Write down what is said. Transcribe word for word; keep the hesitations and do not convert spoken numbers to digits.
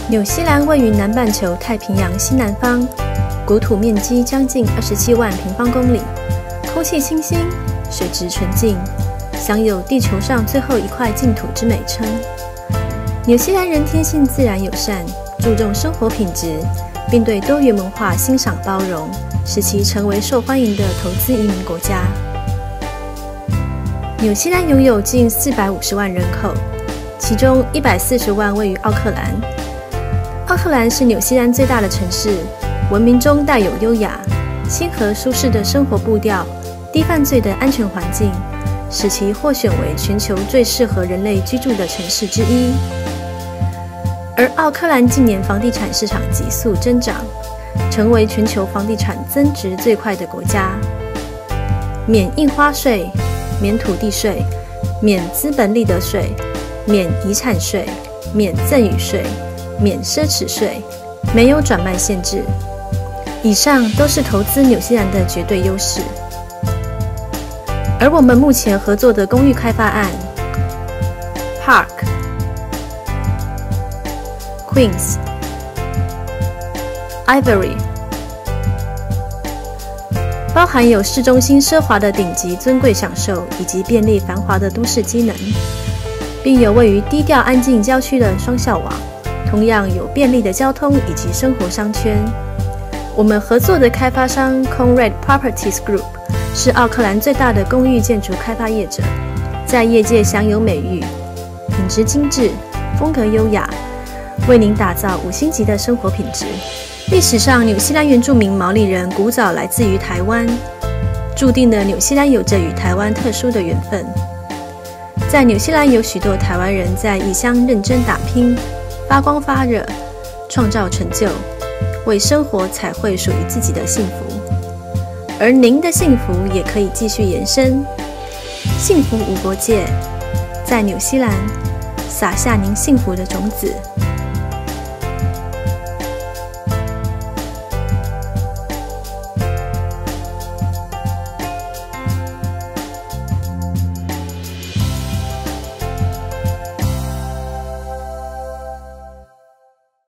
纽西兰位于南半球太平洋西南方，国土面积将近二十七万平方公里，空气清新，水质纯净，享有地球上最后一块净土之美称。纽西兰人天性自然友善，注重生活品质，并对多元文化欣赏包容，使其成为受欢迎的投资移民国家。纽西兰拥有近四百五十万人口，其中一百四十万位于奥克兰。奥克兰是纽西兰最大的城市，闻名中带有优雅、亲和舒适的生活步调、低犯罪的安全环境，使其获选为全球最适合人类居住的城市之一。而奥克兰近年房地产市场急速增长，成为全球房地产增值最快的国家。免印花税、免土地税、免资本利得税、免遗产税、免赠与税、免奢侈税，没有转卖限制。以上都是投资纽西兰的绝对优势。而我们目前合作的公寓开发案 Park Queens Ivory 包含有市中心奢华的顶级尊贵享受以及便利繁华的都市机能，并有位于低调安静郊区的双校网，同样有便利的交通以及生活商圈。我们合作的开发商 Conrad Properties Group 是奥克兰最大的公寓建筑开发业者，在业界享有美誉，品质精致，风格优雅，为您打造五星级的生活品质。历史上，纽西兰原住民毛利人古早来自于台湾，注定了纽西兰有着与台湾特殊的缘分。在纽西兰有许多台湾人在异乡认真打拼，发光发热，创造成就，为生活彩绘属于自己的幸福。而您的幸福也可以继续延伸，幸福无国界，在纽西兰撒下您幸福的种子。